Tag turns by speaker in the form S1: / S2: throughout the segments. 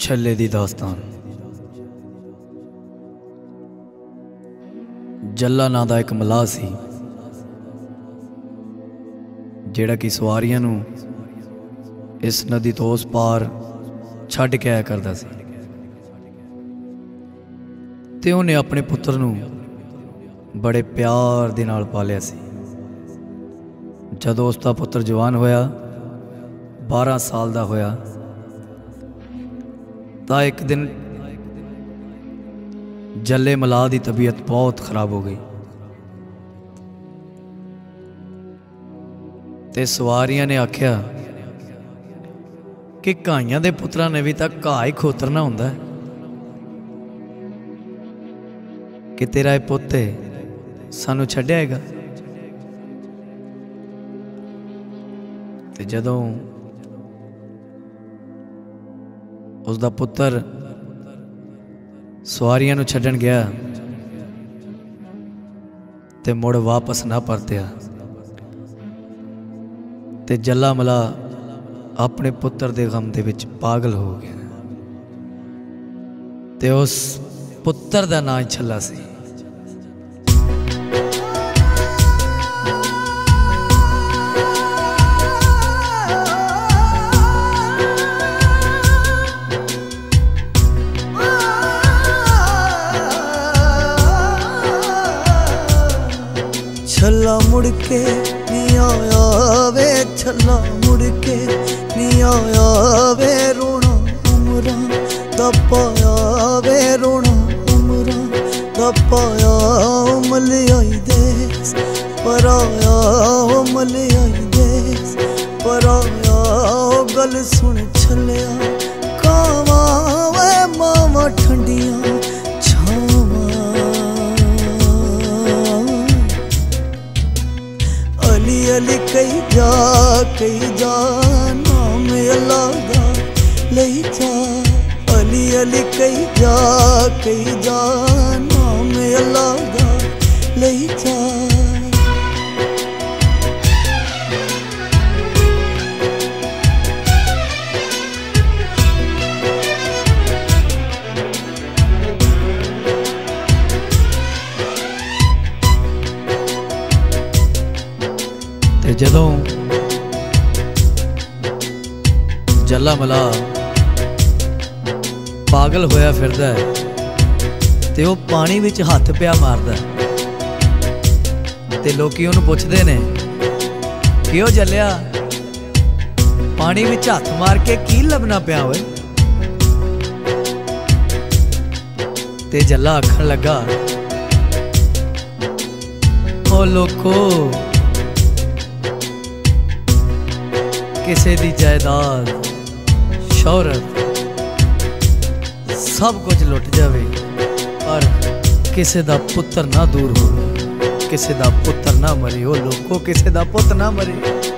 S1: छल्ले दी दास्तान। जल्ला नां दा एक मलाह सी जिहड़ा कि सवारियां नूं इस नदी तो उस पार छड्ड के आया करदा सी ते उहने अपने पुत्र नूं बड़े प्यार दे नाल पालिया सी। जदों उसका पुत्र जवान होया 12 साल दा होया तो एक दिन जल्ले मलाह की तबीयत बहुत खराब हो गई ते सवारियां ने आख्या कि घाइयां दे पुत्रां ने भी तक घाह ही खोतरना हुंदा है कि तेरा यह पुत सानू छड्डेगा। ते जदों उसका पुत्र सवारियां नूं छड्डण गया ते मुड़ वापस ना परत्या ते जल्ला मलाह अपने पुत्र दे गम दे विच पागल हो गया ते उस पुत्र दा नाम छल्ला सी।
S2: छल्ला मुड़ के नहीं आया वे, छल्ला मुड़ के नहीं आया वे, रोना उमरां दा पाया वे, रोना उमरां दा पाया। मलियाई देस पर आया, मलियाई देस पर आया। गल सुन छल्लिया कावां वे मावां ठंडियां अली कई जा नाम अल्लाह दा लई जा। अली अली कई जा नाम अल्लाह दा लई जा।
S1: ते जदों जल्ला मलाह पागल होया फिरदा है ते वो पानी विच हथ पिया मारदा ते लोकी उहनूं पुछदे ने कि ओ जल्लिया पानी विच हथ मार के की लभना पिया होए। ते जल्ला आखण लगा ओ लोको किसे दी जायदाद शौहरत सब कुछ लुट जावे पर किसे दा पुत्र ना दूर हो, किसे दा पुत्र ना मरे। ओ लोको किसे दा पुत्र ना मरे।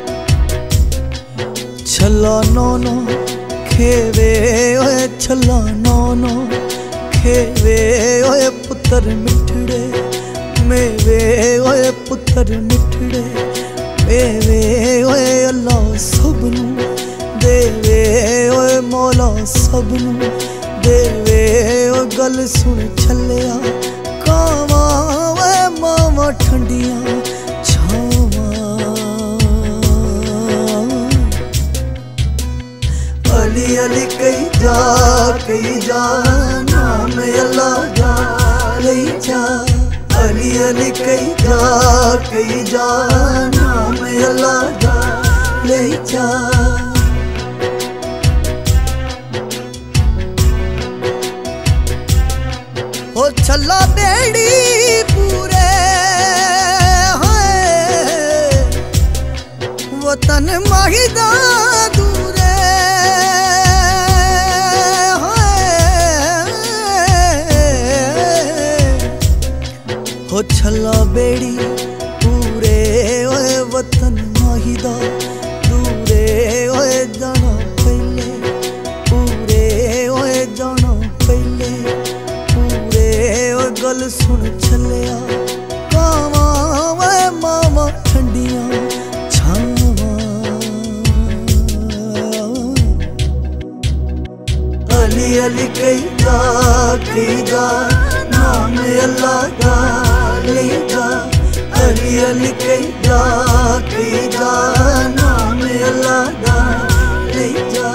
S2: छल्ला नौनो खेवे ओए, छल्ला नौनो खेवे ओए, पुत्र मिठड़े मेवे ओए, पुत्र मिठड़े मेवे ओए। अल्लाह सबनू देवे ओए, मौला सबनू देवे। ओ गल सुन छल्लिया कावां ओए मावां ठंडियां छावां। अली अली कई जा नाम अल्लाह दा लई जा। अली अली कई जा नाम अल्लाह दा लई जा। ओ छल्ला बेड़ी पूरे है वतन माहिदा दूरे हो छल्ला बेड़ी पूरे ओए वतन माहिदा दूरे ओए। जाना पहले पूरे ओए, जाना पहले पूरे ओए। गल सुन छल्लिया कावां ओए मावां ठंडियां छावां। जा नाम अल्लाह दा ले जा अली अली कही जा नाम अल्लाह दा ले जा।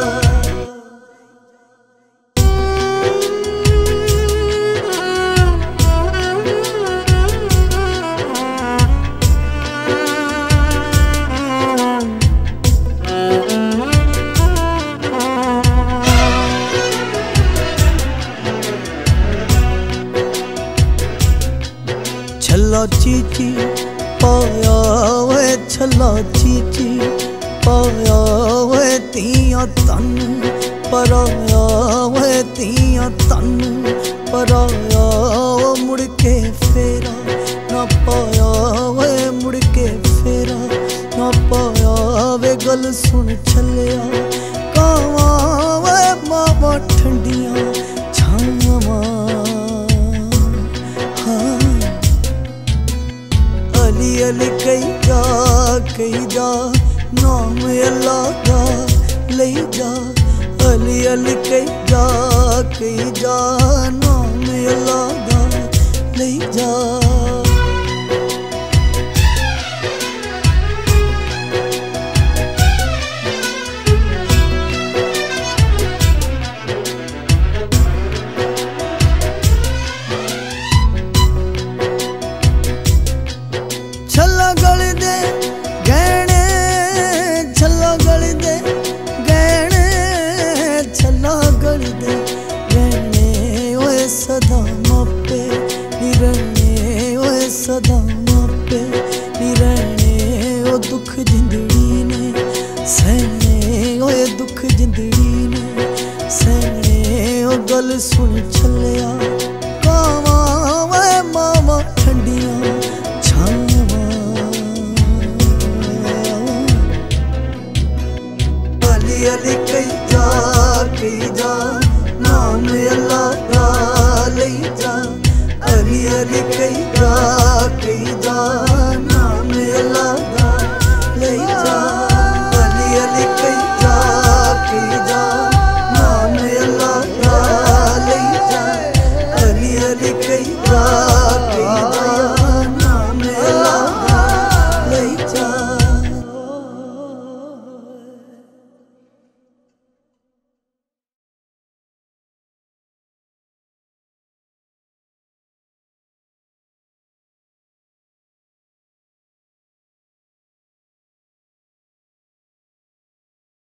S2: छला चीची पाया वे छला चीची पाया वे तिया तन पराया वे तिया तन पराया मुड़ के फेरा ना पाया वे मुड़ के फेरा ना पाया वे गल सुन छलिया कावा वे मावा ठंडिया छावा अली अली कही जा नाम अल्लाह दा ले जा अली अली कही जा नाम अल्लाह दा ले जा। छला गल दे गहने छला गल दे गहने छला गल दे गहने ओए सदा मापे निरने ओए सदा मापे निरने ओ दुख जिंदड़ी ने सहने ओए दुख जिंदड़ी ने सहने ओ गल सुन छलिया